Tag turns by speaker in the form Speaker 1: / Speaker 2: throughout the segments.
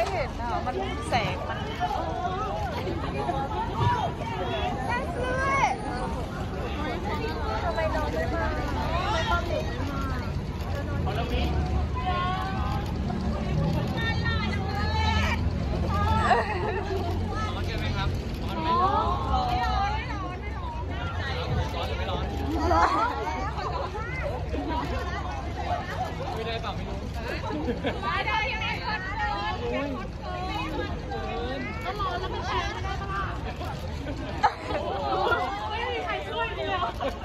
Speaker 1: เห็นอ่ะมันแสงมันทำไมนอนไม่มาไม่ป้อมเด็ก
Speaker 2: ไม่ได้เปล่าไม่รู้
Speaker 1: มาได้ยังไงคนก็ร้อนแล้วมันแพ้ไม่ได้ปะล่ะไม่มีใครช่วยเลย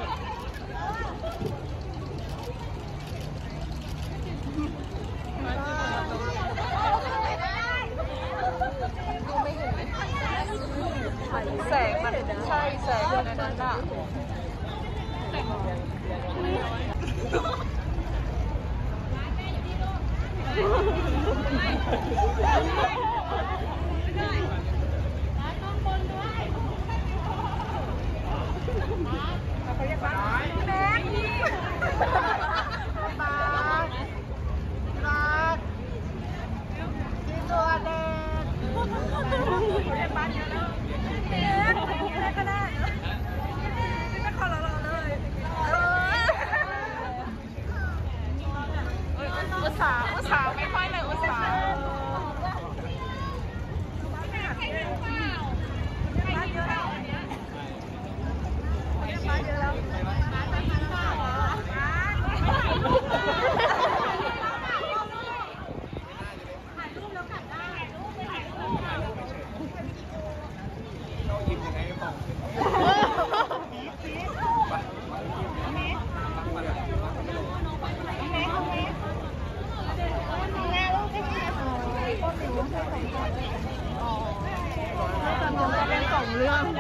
Speaker 1: ดูไม่เห็นไหมแสงมันใช่แสงในนั้นอ่ะอุตส่าห์ไม่ค่อยเลยอุตส่าห์เล่นสองเรื่อง